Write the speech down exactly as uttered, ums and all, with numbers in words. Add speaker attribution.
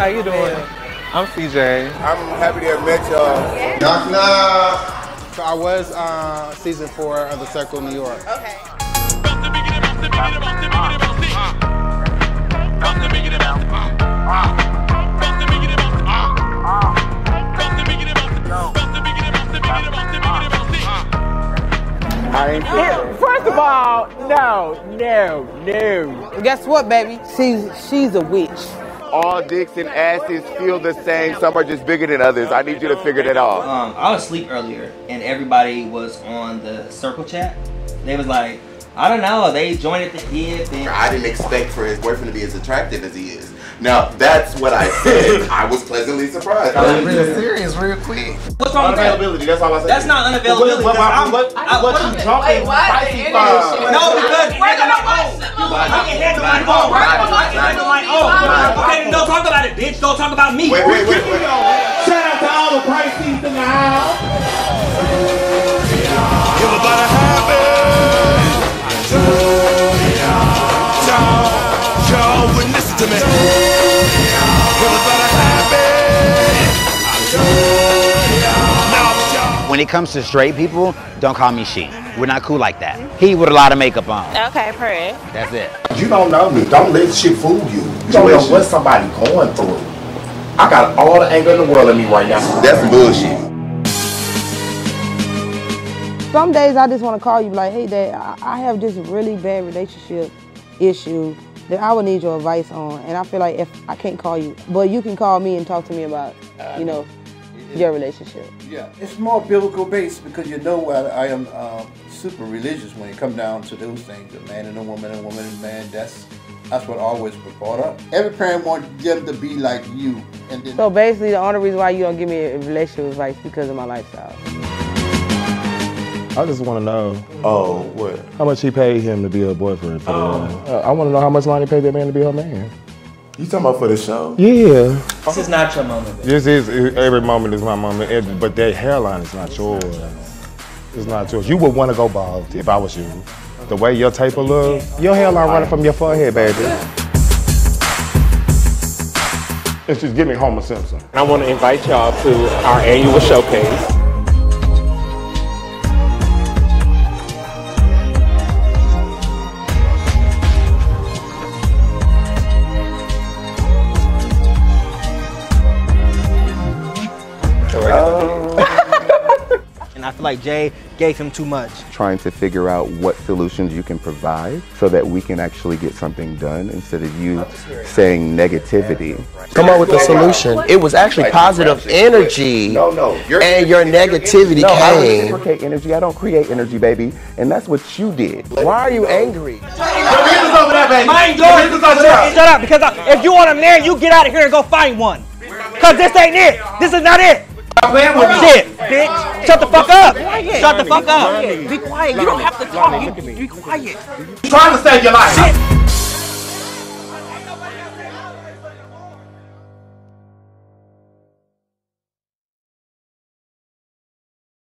Speaker 1: How you doing? I'm C J.
Speaker 2: I'm happy to have met y'all. Knock knock.
Speaker 3: So I was uh, season four of The Circle, New York.
Speaker 4: Okay.
Speaker 3: I ain't
Speaker 5: Yeah, first of all, no, no, no.
Speaker 6: Guess what, baby? She's she's a witch.
Speaker 2: All dicks and asses feel the same. Some are just bigger than others. I need you to figure that out.
Speaker 7: Um, I was asleep earlier, and everybody was on the circle chat. They was like, I don't know, they joined at the hip. And
Speaker 2: I didn't expect for his boyfriend to be as attractive as he is. Now, that's what I said. I was pleasantly surprised.
Speaker 8: I was real serious real quick.
Speaker 7: What's wrong with that?
Speaker 2: Unavailability, that's all I said.
Speaker 7: That's not unavailability.
Speaker 8: What, what,
Speaker 7: I'm,
Speaker 8: what,
Speaker 7: I,
Speaker 8: what,
Speaker 7: what
Speaker 8: you jumping?
Speaker 4: Wait, why is the internet?
Speaker 7: No, because
Speaker 4: We're gonna watch some of
Speaker 7: I can handle my own. I can handle my own. Okay, don't talk about it, bitch. Don't talk about me.
Speaker 2: Wait, wait, wait, wait.
Speaker 8: Shout out to all the Pisces in the house.
Speaker 9: Everybody happy. Y'all wouldn't listen to me. Everybody happy.
Speaker 10: When it comes to straight people, don't call me she. We're not cool like that. He with a lot of makeup on.
Speaker 4: Okay, pray.
Speaker 10: That's it.
Speaker 11: You don't know me. Don't let shit fool you. You don't know what somebody going through. I got all the anger in the world in me right now.
Speaker 2: That's bullshit.
Speaker 6: Some days I just want to call you like, hey, Dad, I, I have this really bad relationship issue that I would need your advice on. And I feel like if I can't call you, but you can call me and talk to me about, you know, your relationship.
Speaker 12: Yeah, it's more biblical based because you know I, I am uh, super religious when it comes down to those things. A man and a woman, a woman and a man, that's that's what always was brought up. Every parent wants them to be like you. And then
Speaker 6: So basically the only reason why you don't give me a relationship advice because of my lifestyle.
Speaker 13: I just want to know.
Speaker 11: Oh, what?
Speaker 13: How much he paid him to be her boyfriend for
Speaker 11: Oh.
Speaker 13: the, uh, I want to know how much money he paid that man to be her man.
Speaker 11: You talking about for the show?
Speaker 13: Yeah.
Speaker 7: This is not your moment. Baby.
Speaker 13: This is, every moment is my moment, every- but that hairline is not yours. It's not yours. You would want to go bald if I was you. The way your taper look, your hairline running from your forehead, baby. It's just give me Homer Simpson.
Speaker 1: I want to invite y'all to our annual showcase.
Speaker 7: And I feel like Jay gave him too much.
Speaker 2: Trying to figure out what solutions you can provide so that we can actually get something done instead of you saying negativity.
Speaker 8: Come up with a solution. It was actually positive energy.
Speaker 2: No, no.
Speaker 8: And your negativity
Speaker 2: No, I don't
Speaker 8: came.
Speaker 2: reciprocate energy. I don't create energy, baby. And that's what you did.
Speaker 8: Why are you angry?
Speaker 7: Mind yours. Shut up, because I, if you want a man, you get out of here and go find one. Because this ain't it. This is not it. Shit, bitch. Shut the fuck up. Shut the fuck up.
Speaker 5: Be quiet. You don't have to talk. You, be quiet.
Speaker 11: Trying to save your life.